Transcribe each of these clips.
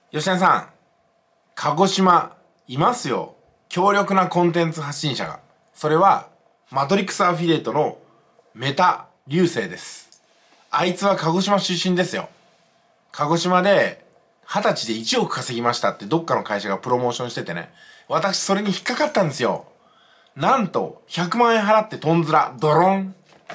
吉田さん、鹿児島、いますよ。強力なコンテンツ発信者が。それは、マトリックスアフィリエイトのメタ流星です。あいつは鹿児島出身ですよ。鹿児島で、20歳で1億稼ぎましたってどっかの会社がプロモーションしててね。私それに引っかかったんですよ。なんと、100万円払ってトンズラ、ドロン。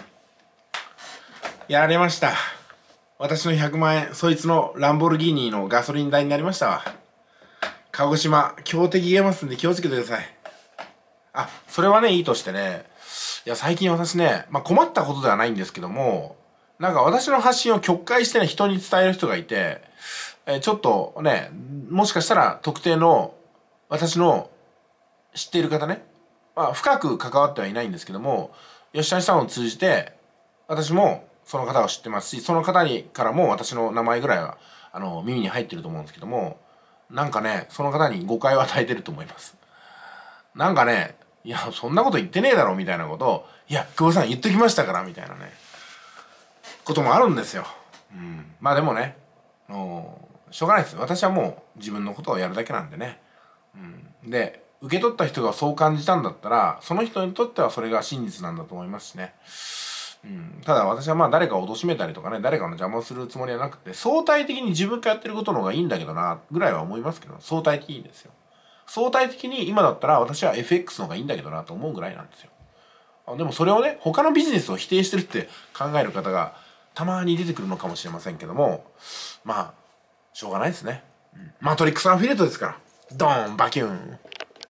やられました。私の100万円、そいつのランボルギーニのガソリン代になりましたわ。鹿児島、強敵言えますんで気をつけてください。あ、それはね、いいとしてね。いや、最近私ね、困ったことではないんですけども、なんか私の発信を曲解してね、人に伝える人がいて、ちょっとね、もしかしたら特定の私の知っている方ね、深く関わってはいないんですけども、吉谷さんを通じて、私もその方を知ってますし、その方にからも私の名前ぐらいは、耳に入ってると思うんですけども、なんかね、その方に誤解を与えてると思います。なんかね、いや、そんなこと言ってねえだろみたいなことを、いや、久保さん言っときましたからみたいなね、こともあるんですよ。まあでもね、しょうがないです。私はもう自分のことをやるだけなんでね。で、受け取った人がそう感じたんだったら、その人にとってはそれが真実なんだと思いますしね。ただ私は誰かを貶めたりとかね、誰かの邪魔をするつもりはなくて、相対的に自分がやってることの方がいいんだけどな、ぐらいは思いますけど、相対的にですよ。相対的に今だったら私は FX の方がいいんだけどなと思うぐらいなんですよ。でもそれをね、他のビジネスを否定してるって考える方がたまに出てくるのかもしれませんけども、しょうがないですね。マトリックスアフィリエイトですから。ドーンバキューン。